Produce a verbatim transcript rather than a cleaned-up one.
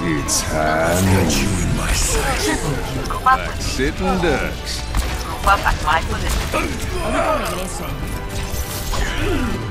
It's hand. You in my sight. Like sitting ducks. Rupa fatto, eh, così. Regreso.